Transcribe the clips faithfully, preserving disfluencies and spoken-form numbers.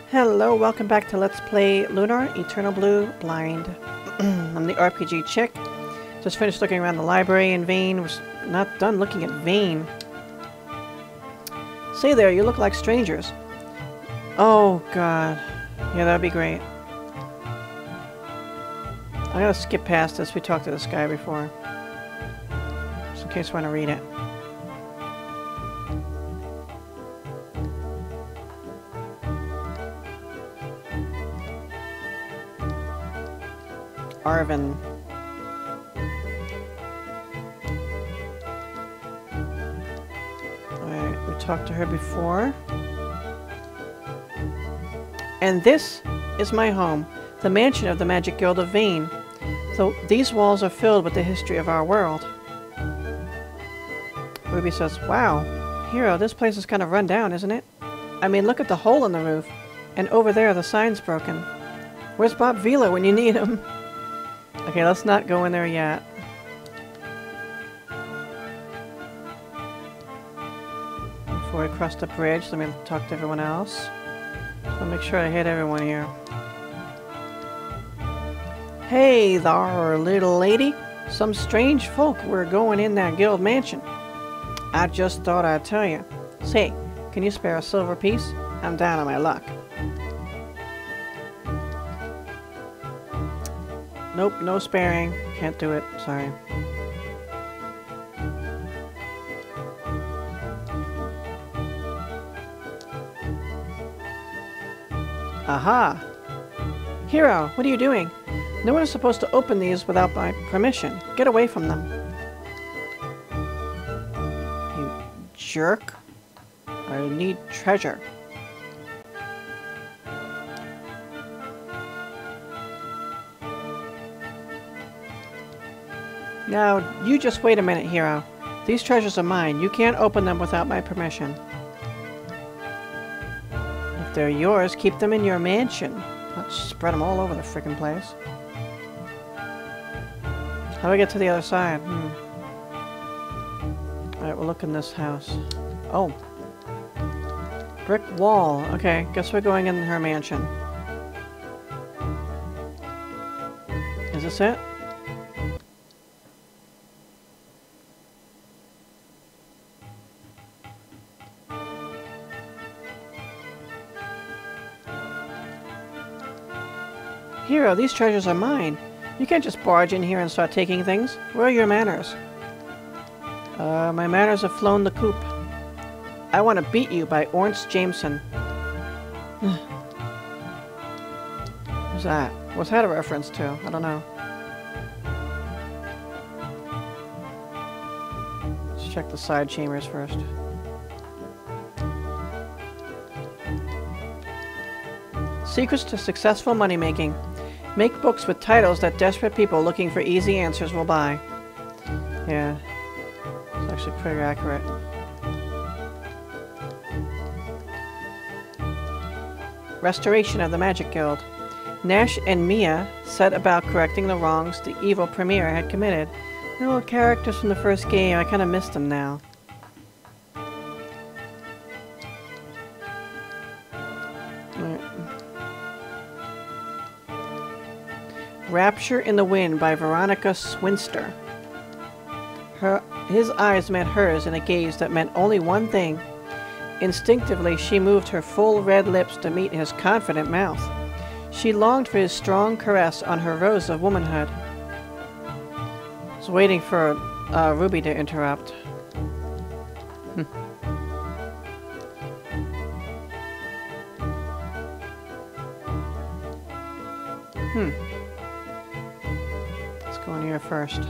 Hello, welcome back to Let's Play Lunar, Eternal Blue, Blind. I'm the R P G chick. Just finished looking around the library in vain. Was not done looking at Vane. Say there, you look like strangers. Oh, God. Yeah, that'd be great. I gotta skip past this. We talked to this guy before. Just in case I want to read it. Arvin. Alright, we talked to her before. And this is my home, the mansion of the Magic Guild of Vane. So these walls are filled with the history of our world. Ruby says, wow, Hero, this place is kind of run down, isn't it? I mean, look at the hole in the roof. And over there, the sign's broken. Where's Bob Vila when you need him? Okay, let's not go in there yet. Before I cross the bridge, let me talk to everyone else. So make sure I hit everyone here. Hey there, little lady. Some strange folk were going in that guild mansion. I just thought I'd tell you. Say, can you spare a silver piece? I'm down on my luck. Nope, no sparing. Can't do it. Sorry. Aha! Hero, what are you doing? No one is supposed to open these without my permission. Get away from them. You jerk. I need treasure. Now, you just wait a minute, Hero. These treasures are mine. You can't open them without my permission. If they're yours, keep them in your mansion. Not spread them all over the frickin' place. How do I get to the other side? Hmm. Alright, we'll look in this house. Oh. Brick wall. Okay, guess we're going in her mansion. Is this it? Hero, these treasures are mine. You can't just barge in here and start taking things. Where are your manners? Uh, my manners have flown the coop. I Want to Beat You by Ornst Jameson. Who's that? What's that a reference to? I don't know. Let's check the side chambers first. Secrets to Successful Money-Making. Make books with titles that desperate people looking for easy answers will buy. Yeah. It's actually pretty accurate. Restoration of the Magic Guild. Nash and Mia set about correcting the wrongs the evil Premier had committed. No characters from the first game. I kind of missed them now. Rapture in the Wind by Veronica Swinster. Her, his eyes met hers in a gaze that meant only one thing. Instinctively, she moved her full red lips to meet his confident mouth. She longed for his strong caress on her rose of womanhood. I was waiting for uh, Ruby to interrupt. Hmm. Hmm. Going here first.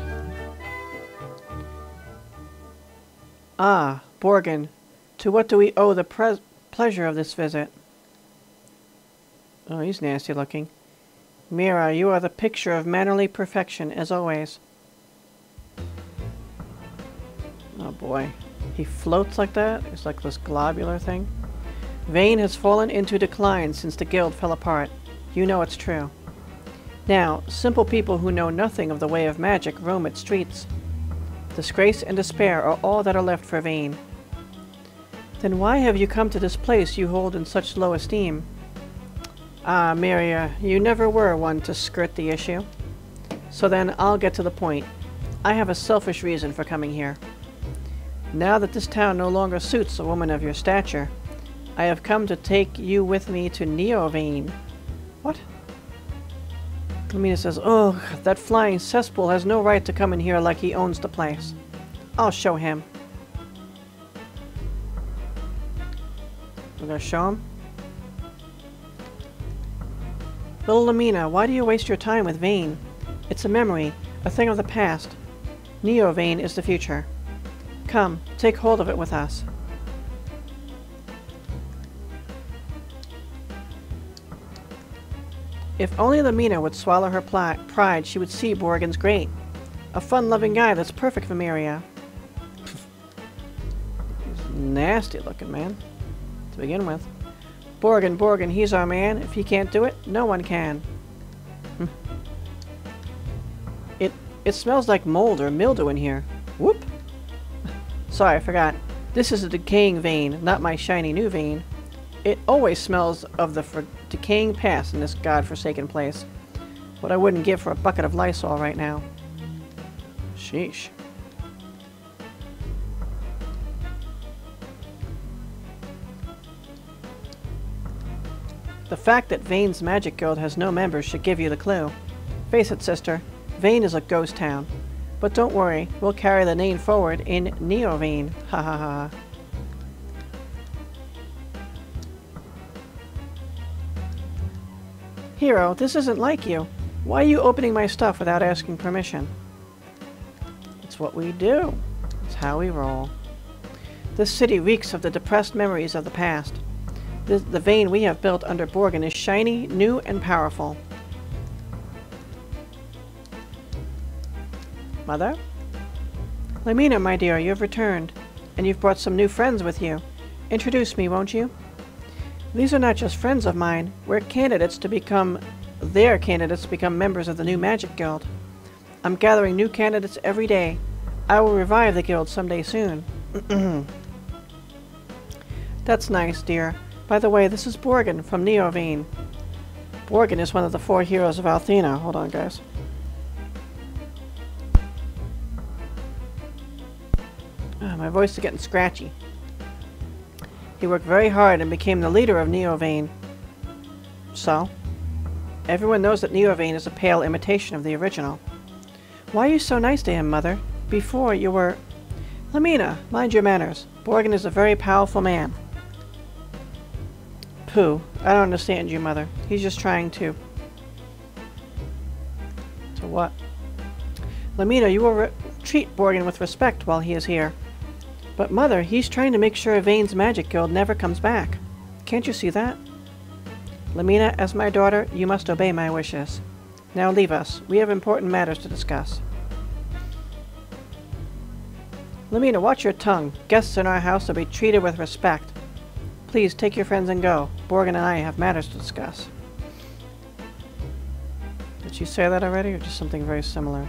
Ah, Borgan. To what do we owe the pre pleasure of this visit? Oh, he's nasty looking. Mira, you are the picture of mannerly perfection, as always. Oh boy. He floats like that? It's like this globular thing. Vane has fallen into decline since the guild fell apart. You know it's true. Now, simple people who know nothing of the way of magic roam its streets. Disgrace and despair are all that are left for Vane. Then why have you come to this place you hold in such low esteem? Ah, Miria, you never were one to skirt the issue. So then, I'll get to the point. I have a selfish reason for coming here. Now that this town no longer suits a woman of your stature, I have come to take you with me to Neovane. What? Lamina says, ugh, that flying cesspool has no right to come in here like he owns the place. I'll show him. We're gonna show him? Little Lamina, why do you waste your time with Vane? It's a memory, a thing of the past. Neovane is the future. Come, take hold of it with us. If only Lamina would swallow her pride, she would see Borgan's great. A fun-loving guy that's perfect for Miria. He's nasty looking, man. To begin with. Borgan, Borgan, he's our man. If he can't do it, no one can. it it smells like mold or mildew in here. Whoop! Sorry, I forgot. This is a decaying vein, not my shiny new vein. It always smells of the for decaying past in this godforsaken place. What I wouldn't give for a bucket of Lysol right now. Sheesh. The fact that Vane's Magic Guild has no members should give you the clue. Face it, sister. Vane is a ghost town. But don't worry, we'll carry the name forward in Neovane. Ha ha ha. Hero, this isn't like you. Why are you opening my stuff without asking permission? It's what we do. It's how we roll. This city reeks of the depressed memories of the past. The, the Vane we have built under Borgan is shiny, new, and powerful. Mother? Lamina, my dear, you have returned. And you've brought some new friends with you. Introduce me, won't you? These are not just friends of mine. We're candidates to become... Their candidates to become members of the new Magic Guild. I'm gathering new candidates every day. I will revive the guild someday soon. That's nice, dear. By the way, this is Borgan from Neovane. Borgan is one of the four heroes of Althena. Hold on, guys. Oh, my voice is getting scratchy. He worked very hard and became the leader of Neovane. So? Everyone knows that Neovane is a pale imitation of the original. Why are you so nice to him, Mother? Before you were... Lamina, mind your manners. Borgan is a very powerful man. Pooh. I don't understand you, Mother. He's just trying to... To what? Lamina, you will re treat Borgan with respect while he is here. But Mother, he's trying to make sure Vane's Magic Guild never comes back. Can't you see that? Lamina, as my daughter, you must obey my wishes. Now leave us. We have important matters to discuss. Lamina, watch your tongue. Guests in our house will be treated with respect. Please, take your friends and go. Borgan and I have matters to discuss. Did she say that already, or just something very similar?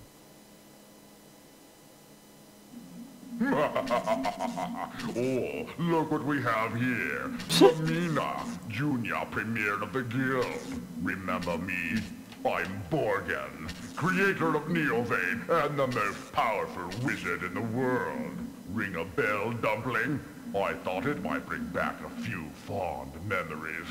Oh, look what we have here. Lamina, junior premier of the guild. Remember me? I'm Borgan, creator of Neovane and the most powerful wizard in the world. Ring a bell, Dumpling? I thought it might bring back a few fond memories.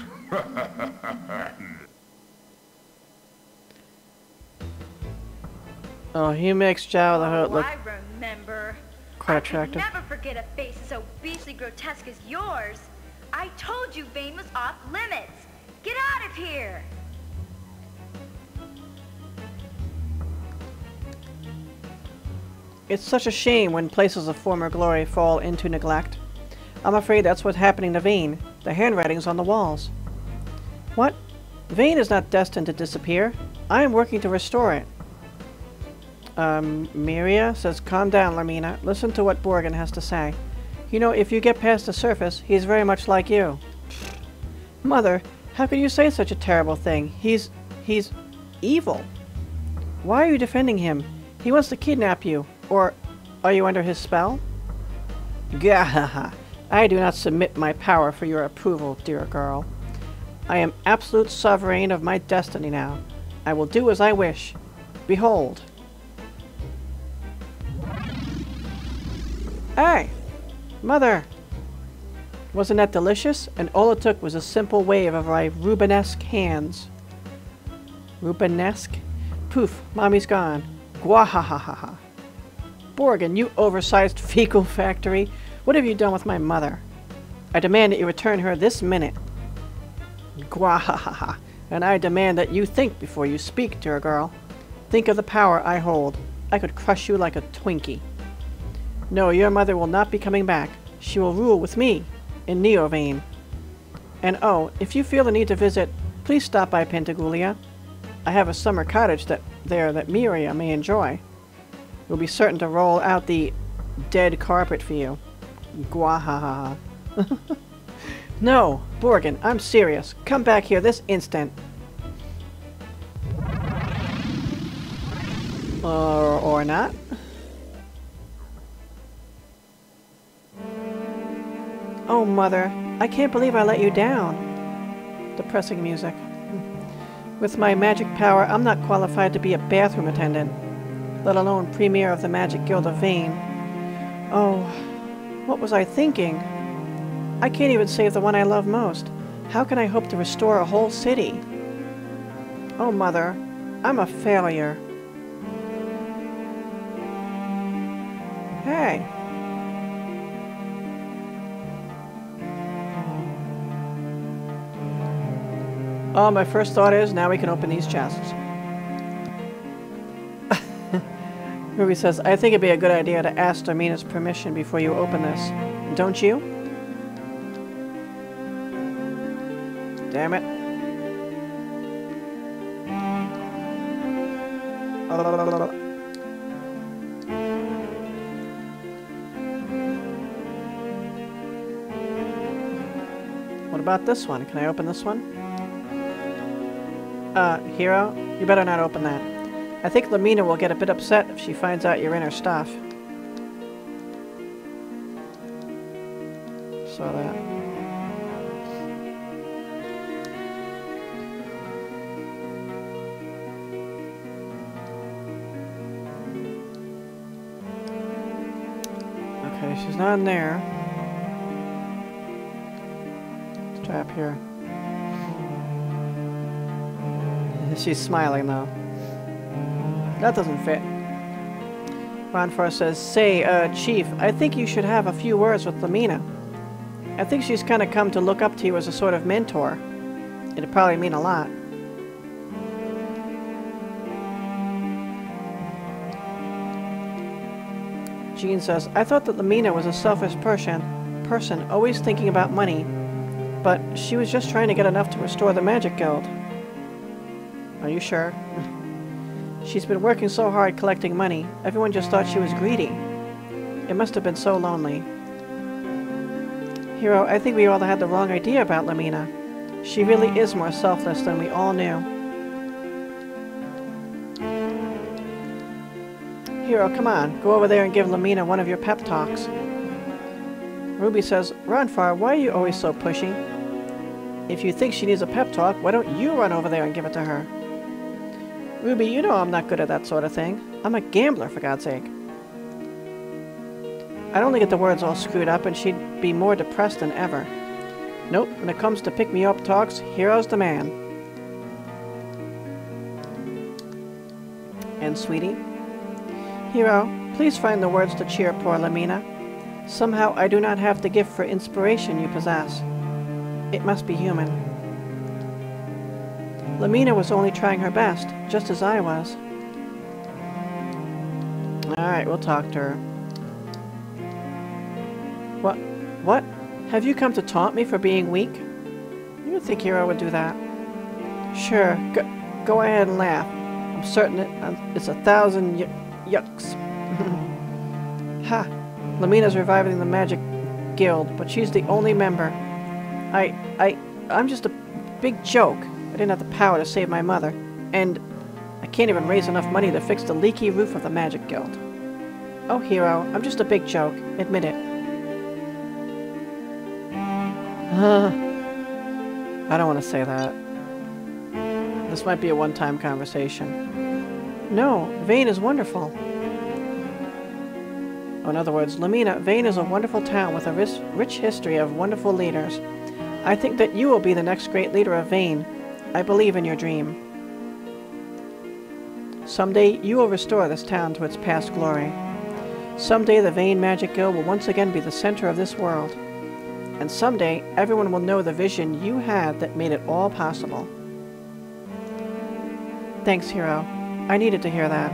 Oh, he makes Jao the Hutt look I remember. quite attractive. I could never forget a face so beastly grotesque as yours. I told you Vane was off limits. Get out of here. It's such a shame when places of former glory fall into neglect. I'm afraid that's what's happening to Vane. The handwriting's on the walls. What? Vane is not destined to disappear. I am working to restore it. Um, Miria says, calm down, Lamina. Listen to what Borgan has to say. You know, if you get past the surface, he's very much like you. Mother, how can you say such a terrible thing? He's... he's... evil. Why are you defending him? He wants to kidnap you. Or, are you under his spell? Gahaha. I do not submit my power for your approval, dear girl. I am absolute sovereign of my destiny now. I will do as I wish. Behold. Hey! Mother! Wasn't that delicious? And all it took was a simple wave of my Rubenesque hands. Rubenesque? Poof, Mommy's gone. Gwahahaha. Borgan, you oversized fecal factory. What have you done with my mother? I demand that you return her this minute. Gwahahaha. And I demand that you think before you speak, dear girl. Think of the power I hold. I could crush you like a Twinkie. No, your mother will not be coming back. She will rule with me, in Neovane. And oh, if you feel the need to visit, please stop by Pentagoulia. I have a summer cottage that there that Miria may enjoy. We'll be certain to roll out the dead carpet for you. Gwahahaha. No, Borgan, I'm serious. Come back here this instant. Or, or not. Oh, Mother, I can't believe I let you down. Depressing music. With my magic power, I'm not qualified to be a bathroom attendant, let alone premier of the Magic Guild of Vane. Oh, what was I thinking? I can't even save the one I love most. How can I hope to restore a whole city? Oh, Mother, I'm a failure. Hey. Oh, my first thought is, now we can open these chests. Ruby says, I think it'd be a good idea to ask Darmina's permission before you open this. Don't you? Damn it. What about this one? Can I open this one? Uh, Hero, you better not open that. I think Lamina will get a bit upset if she finds out you're in her stuff. Saw that. Okay, she's not in there. Let's try up here. She's smiling, though. That doesn't fit. Ronfar says, Say, uh, Chief, I think you should have a few words with Lamina. I think she's kind of come to look up to you as a sort of mentor. It'd probably mean a lot. Jean says, I thought that Lamina was a selfish person, person, always thinking about money, but she was just trying to get enough to restore the Magic Guild. Are you sure? She's been working so hard collecting money, everyone just thought she was greedy. It must have been so lonely. Hero, I think we all had the wrong idea about Lamina. She really is more selfless than we all knew. Hero, come on, go over there and give Lamina one of your pep talks. Ruby says, Ronfar, why are you always so pushy? If you think she needs a pep talk, why don't you run over there and give it to her? Ruby, you know I'm not good at that sort of thing. I'm a gambler, for God's sake. I'd only get the words all screwed up and she'd be more depressed than ever. Nope, when it comes to pick-me-up talks, Hero's the man. And Sweetie? Hero, please find the words to cheer poor Lamina. Somehow I do not have the gift for inspiration you possess. It must be human. Lamina was only trying her best, just as I was. Alright, we'll talk to her. What? What? Have you come to taunt me for being weak? You would think Hero would do that. Sure, go, go ahead and laugh. I'm certain it, uh, it's a thousand y yucks. Ha! Lamina's reviving the Magic Guild, but she's the only member. I, I, I'm just a big joke. I didn't have the power to save my mother, and I can't even raise enough money to fix the leaky roof of the Magic Guild. Oh, Hero, I'm just a big joke. Admit it. Uh, I don't want to say that. This might be a one-time conversation. No, Vane is wonderful. Oh, in other words, Lamina, Vane is a wonderful town with a rich, rich history of wonderful leaders. I think that you will be the next great leader of Vane. I believe in your dream. Someday, you will restore this town to its past glory. Someday, the Vane Magic Guild will once again be the center of this world. And someday, everyone will know the vision you had that made it all possible. Thanks, Hero. I needed to hear that.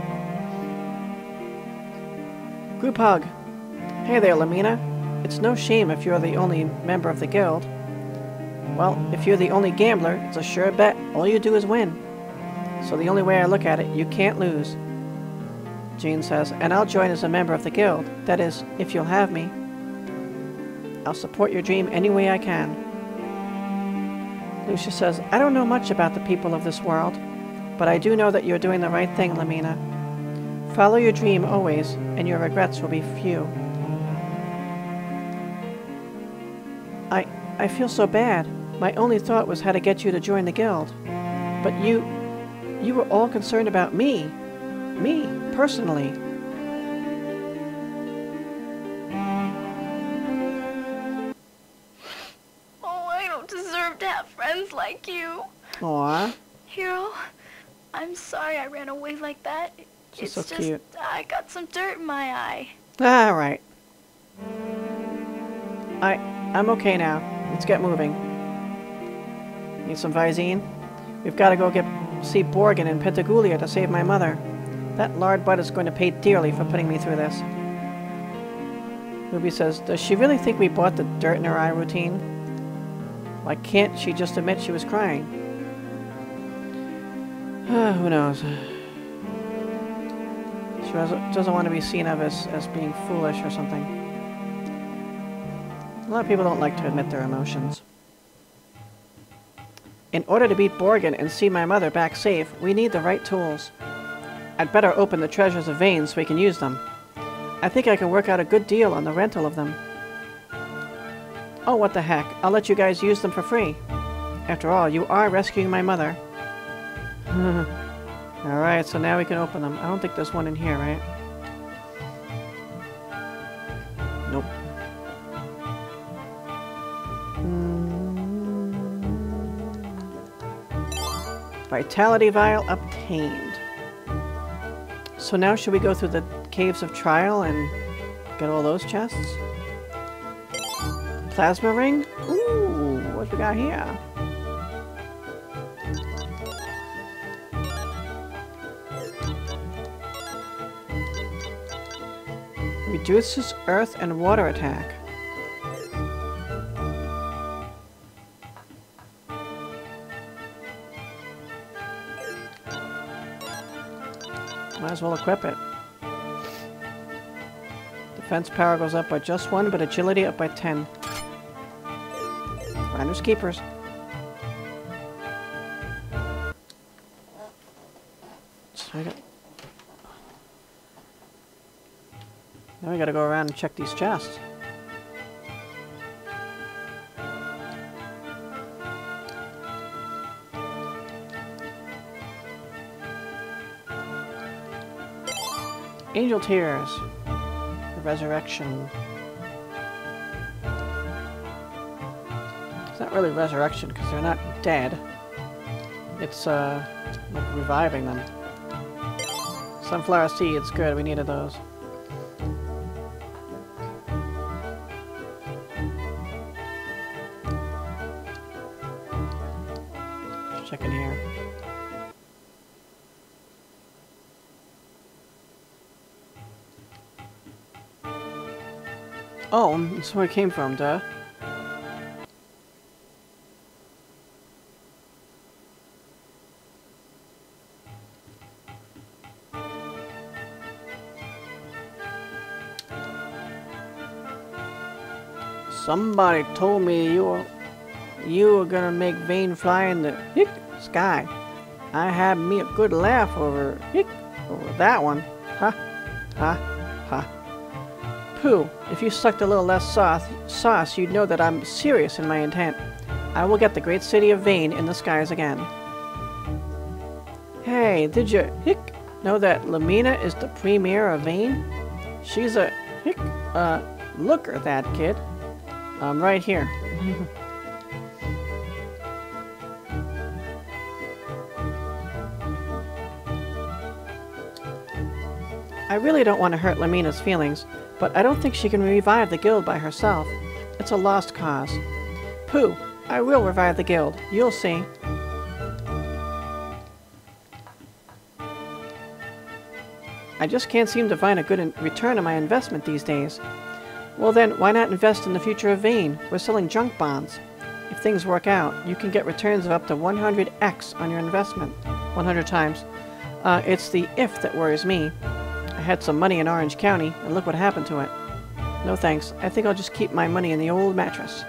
Group hug. Hey there, Lamina. It's no shame if you're the only member of the guild. Well, if you're the only gambler, it's a sure bet. All you do is win. So the only way I look at it, you can't lose. Jean says, and I'll join as a member of the guild. That is, if you'll have me. I'll support your dream any way I can. Lucia says, I don't know much about the people of this world, but I do know that you're doing the right thing, Lamina. Follow your dream always, and your regrets will be few. I... I feel so bad. My only thought was how to get you to join the guild. But you... you were all concerned about me. Me, personally. Oh, I don't deserve to have friends like you. Aw. Hero, I'm sorry I ran away like that. She's it's so just, cute. I got some dirt in my eye. All right. I... I'm okay now. Let's get moving. Need some Visine? We've got to go get see Borgan in Pentagulia to save my mother. That lard butt is going to pay dearly for putting me through this. Ruby says, does she really think we bought the dirt in her eye routine? Why can't she just admit she was crying? Uh, who knows? She doesn't want to be seen of as, as being foolish or something. A lot of people don't like to admit their emotions. In order to beat Borgan and see my mother back safe, we need the right tools. I'd better open the treasures of Vane so we can use them. I think I can work out a good deal on the rental of them. Oh, what the heck. I'll let you guys use them for free. After all, you are rescuing my mother. Alright, so now we can open them. I don't think there's one in here, right? Nope. Vitality Vial obtained. So now should we go through the Caves of Trial and get all those chests? Plasma Ring? Ooh, what we got here? Reduces earth and water attack. Might as well equip it. Defense power goes up by just one, but agility up by ten. Finders keepers. So I got... Now we gotta go around and check these chests. Angel Tears. The Resurrection. It's not really resurrection because they're not dead. It's, uh, like reviving them. Sunflower seeds, good, we needed those. Just check in here. Oh, that's where it came from, duh. Somebody told me you were, you were gonna make Vane fly in the hick sky. I had me a good laugh over hick over that one. Ha, ha, ha. Pooh, if you sucked a little less sauce, sauce, you'd know that I'm serious in my intent. I will get the great city of Vane in the skies again. Hey, did you hick know that Lamina is the premier of Vane? She's a hick uh look at that kid. Um right here. I really don't want to hurt Lamina's feelings, but I don't think she can revive the guild by herself. It's a lost cause. Pooh, I will revive the guild. You'll see. I just can't seem to find a good in return on my investment these days. Well then, why not invest in the future of Vane? We're selling junk bonds. If things work out, you can get returns of up to one hundred x on your investment. one hundred times. Uh, it's the if that worries me. I had some money in Orange County, and look what happened to it. No thanks. I think I'll just keep my money in the old mattress.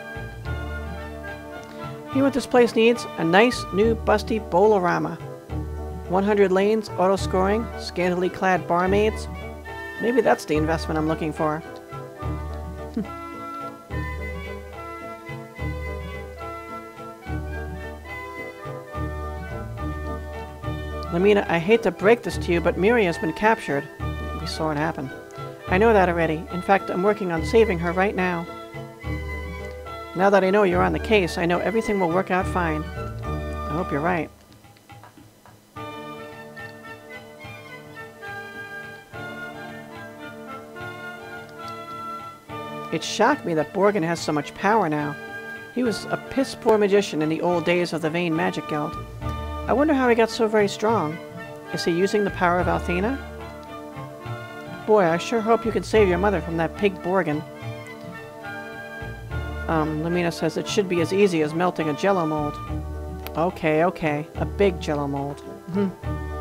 Hear what this place needs? A nice, new, busty Bowl-O-Rama. one hundred lanes, auto-scoring, scantily clad barmaids. Maybe that's the investment I'm looking for. Lamina, I hate to break this to you, but Miri has been captured. We saw it happen. I know that already. In fact, I'm working on saving her right now. Now that I know you're on the case, I know everything will work out fine. I hope you're right. It shocked me that Borgan has so much power now. He was a piss-poor magician in the old days of the Vane Magic Guild. I wonder how he got so very strong. Is he using the power of Althena? Boy, I sure hope you can save your mother from that pig Borgan. Um, Lamina says it should be as easy as melting a jello mold. Okay, okay. A big jello mold. Hmm.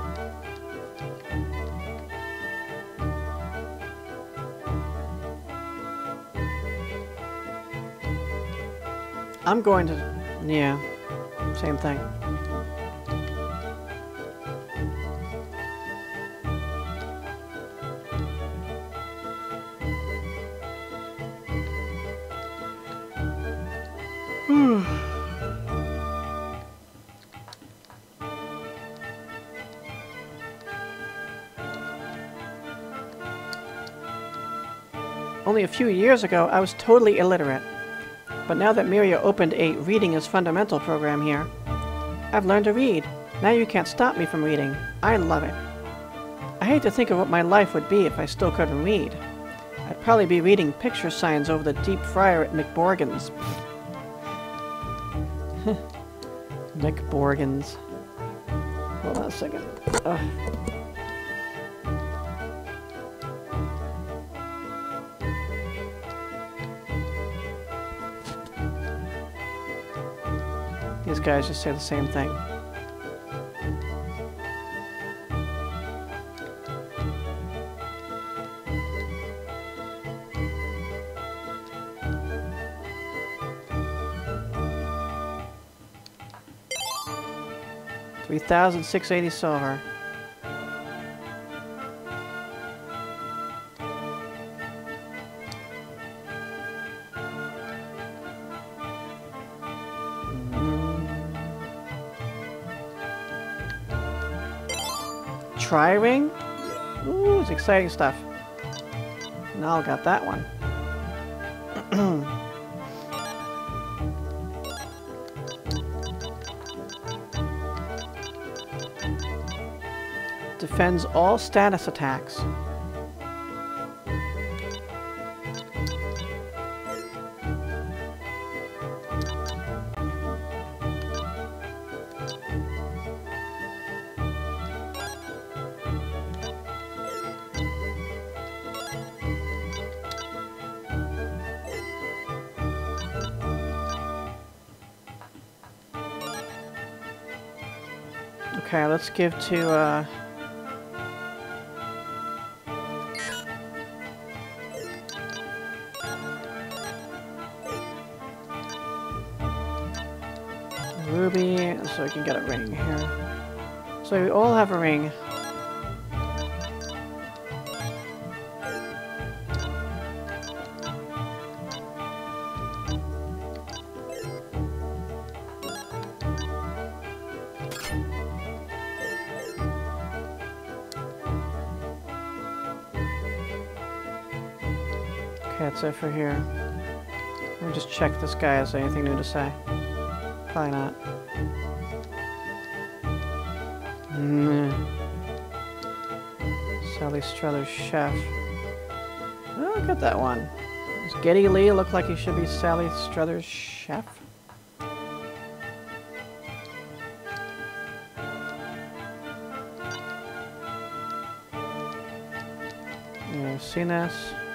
I'm going to... yeah. Same thing. Hmm. Only a few years ago, I was totally illiterate. But now that Miria opened a Reading is Fundamental program here, I've learned to read. Now you can't stop me from reading. I love it. I hate to think of what my life would be if I still couldn't read. I'd probably be reading picture signs over the deep fryer at McBorgan's. McBorgan's. Hold on a second. Ugh. These guys just say the same thing. three thousand six hundred eighty silver. Tri-ring? Ooh, it's exciting stuff. Now I got that one. Defends all status attacks. Okay, let's give to, uh... Ruby, so we can get a ring here. So we all have a ring. that's it for here. Let me just check this guy has anything new to say. Probably not. Mm. Sally Struthers chef. Oh, look at that one. Does Geddy Lee look like he should be Sally Struthers chef? Yeah, I've seen this.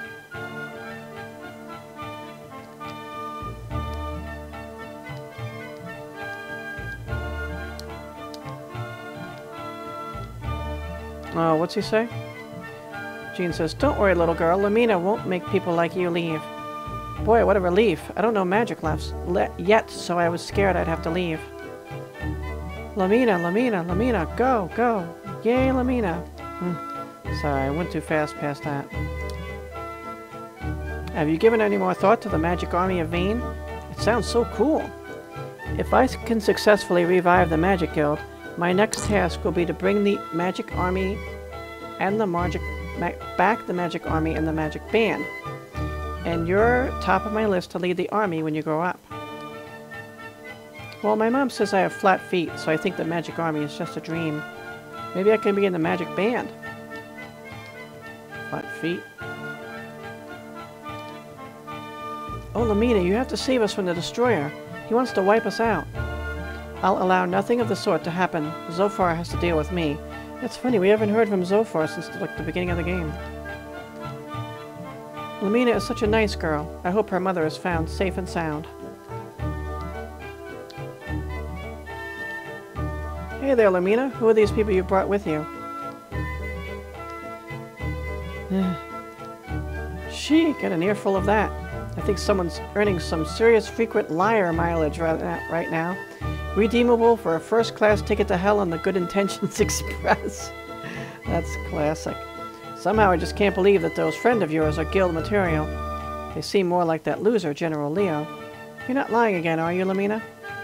Oh, what's he say? Jean says, "Don't worry, little girl. Lamina won't make people like you leave." Boy, what a relief. I don't know magic left le yet, so I was scared I'd have to leave. Lamina, Lamina, Lamina, go, go. Yay, Lamina. Hmm. Sorry, I went too fast past that. Have you given any more thought to the magic army of Vane? It sounds so cool. If I can successfully revive the Magic Guild, my next task will be to bring the magic army and the magic ma back the magic army and the magic band. And you're top of my list to lead the army when you grow up. Well, my mom says I have flat feet, so I think the magic army is just a dream. Maybe I can be in the magic band. Flat feet. Oh, Lamina, you have to save us from the Destroyer. He wants to wipe us out. I'll allow nothing of the sort to happen. Zophar has to deal with me. It's funny, we haven't heard from Zophar since like the beginning of the game. Lamina is such a nice girl. I hope her mother is found safe and sound. Hey there, Lamina. Who are these people you brought with you? She got an earful of that. I think someone's earning some serious frequent liar mileage right now. Redeemable for a first-class ticket to hell on the Good Intentions Express. That's classic. Somehow I just can't believe that those friends of yours are guild material. They seem more like that loser, General Leo. You're not lying again, are you, Lamina?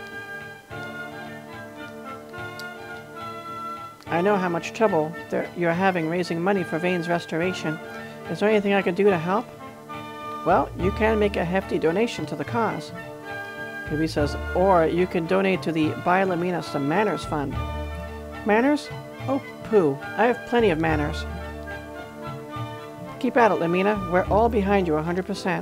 I know how much trouble you're having raising money for Vane's restoration. Is there anything I can do to help? Well, you can make a hefty donation to the cause. Ruby says, or you can donate to the Buy Lamina Some Manners Fund. Manners? Oh, pooh. I have plenty of manners. Keep at it, Lamina. We're all behind you one hundred percent.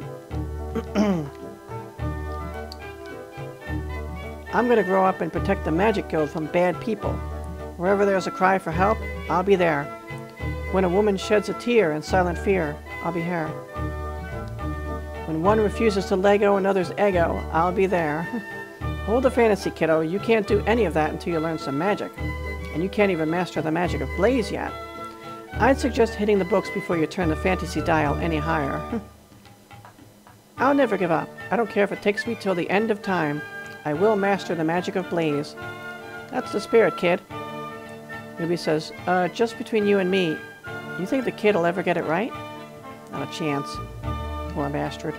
I'm gonna grow up and protect the Magic Guild from bad people. Wherever there's a cry for help, I'll be there. When a woman sheds a tear in silent fear, I'll be here. When one refuses to Lego another's ego, I'll be there. Hold the fantasy, kiddo. You can't do any of that until you learn some magic. And you can't even master the magic of Blaze yet. I'd suggest hitting the books before you turn the fantasy dial any higher. I'll never give up. I don't care if it takes me till the end of time. I will master the magic of Blaze. That's the spirit, kid. Ruby says, uh, just between you and me, you think the kid will ever get it right? Not a chance. Poor bastard.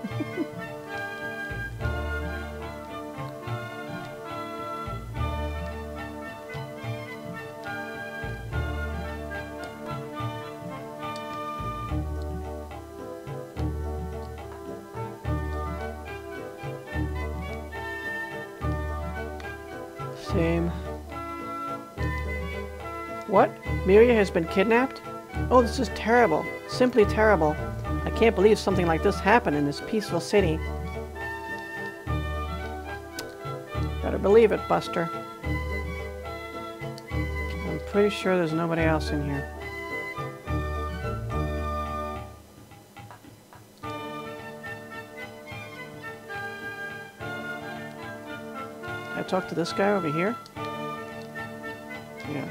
Same. What? Miria has been kidnapped? Oh, this is terrible. Simply terrible. I can't believe something like this happened in this peaceful city. Better believe it, Buster. I'm pretty sure there's nobody else in here. I talked to this guy over here? Yeah.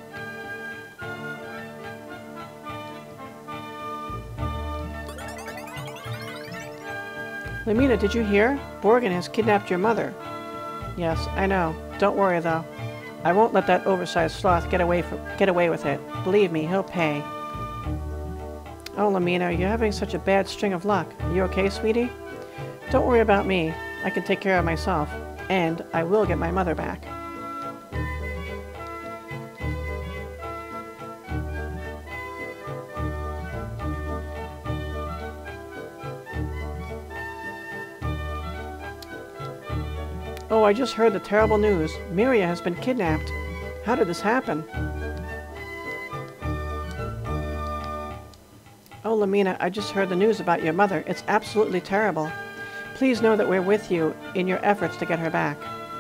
Lamina, did you hear? Borgan has kidnapped your mother. Yes, I know. Don't worry, though. I won't let that oversized sloth get away from, get away with it. Believe me, he'll pay. Oh, Lamina, you're having such a bad string of luck. Are you okay, sweetie? Don't worry about me. I can take care of myself. And I will get my mother back. Oh, I just heard the terrible news. Miria has been kidnapped. How did this happen? Oh, Lamina, I just heard the news about your mother. It's absolutely terrible. Please know that we're with you in your efforts to get her back.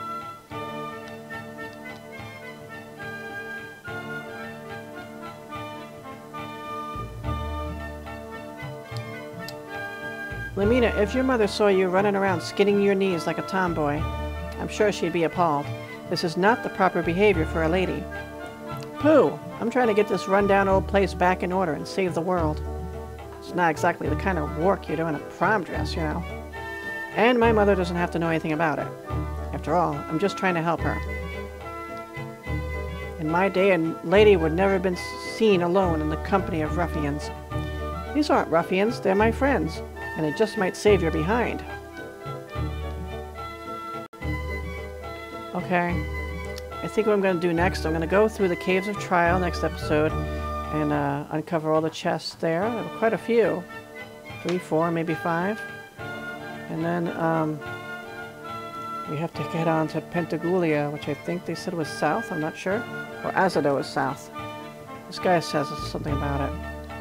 Lamina, if your mother saw you running around skidding your knees like a tomboy, I'm sure she'd be appalled. This is not the proper behavior for a lady. Pooh! I'm trying to get this rundown old place back in order and save the world. It's not exactly the kind of work you do in a prom dress, you know. And my mother doesn't have to know anything about it. After all, I'm just trying to help her. In my day, a lady would never have been seen alone in the company of ruffians. These aren't ruffians, they're my friends. And it just might save your behind. Okay. I think what I'm going to do next, I'm going to go through the Caves of Trial next episode and uh, uncover all the chests there. There were quite a few. Three, four, maybe five. And then um, we have to get on to Pentagoulia, which I think they said was south. I'm not sure. Or Azodo is south. This guy says something about it.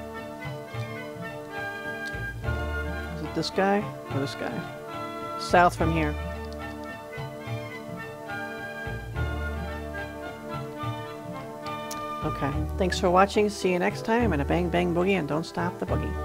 This guy or this guy? South from here. Okay. Thanks for watching. See you next time, and a bang bang boogie, and don't stop the boogie.